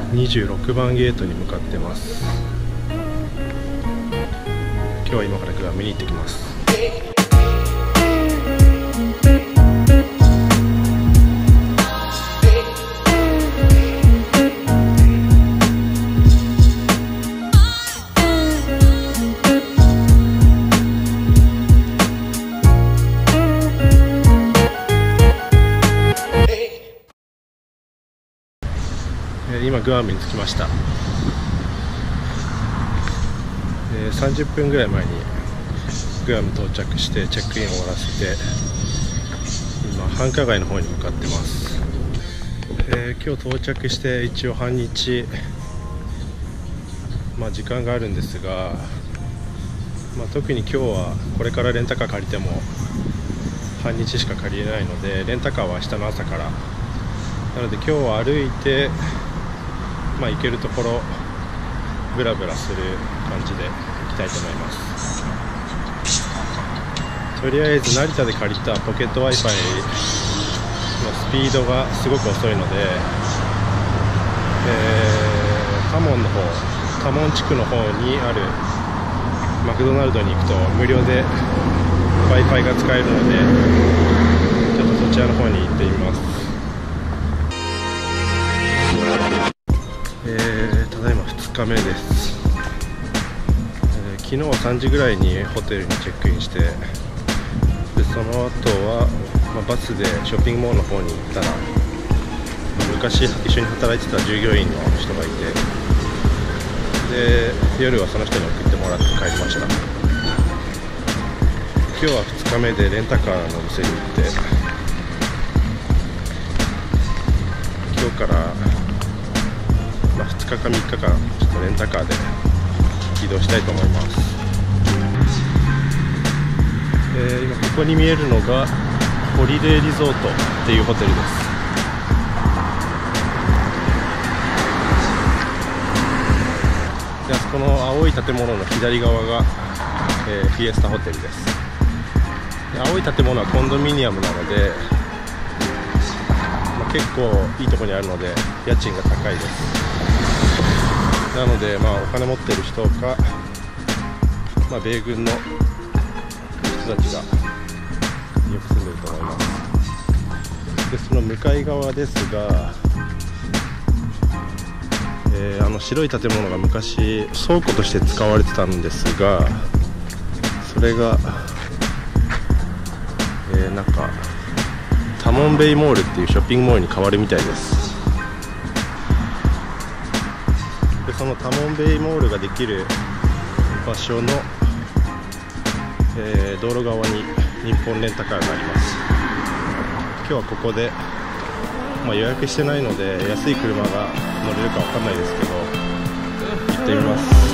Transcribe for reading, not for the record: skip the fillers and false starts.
26番ゲートに向かってます。今日は今からグアムに行ってきます。今グアムに着きました。30分ぐらい前にグアム到着してチェックインを終わらせて今繁華街の方に向かってます。今日到着して一応半日、時間があるんですが、特に今日はこれからレンタカー借りても半日しか借りれないので、レンタカーは明日の朝からなので、今日は歩いて行けるところブラブラする感じで行きたいと思います。とりあえず成田で借りたポケット Wi-Fi のスピードがすごく遅いので、タモン地区の方にあるマクドナルドに行くと無料で Wi-Fi が使えるので、ちょっとそちらの方に行ってみます。ただいま2日目です。昨日は3時ぐらいにホテルにチェックインして、でその後は、バスでショッピングモールの方に行ったら、昔一緒に働いてた従業員の人がいて、で夜はその人に送ってもらって帰りました。今日は2日目でレンタカーのお店に行って、今日から2日か3日間ちょっとレンタカーで移動したいと思います。今ここに見えるのがホリデーリゾートっていうホテルです。であそこの青い建物の左側が、フィエスタホテルです。で青い建物はコンドミニアムなので、結構いいところにあるので家賃が高いです。なので、お金持ってる人か、米軍の人たちがよく住んでると思います。でその向かい側ですが、白い建物が昔倉庫として使われてたんですが、それが、タモンベイモールっていうショッピングモールに変わるみたいです。でそのタモンベイモールができる場所の、道路側に日本レンタカーがあります。今日はここで、予約してないので安い車が乗れるか分かんないですけど、行ってみます。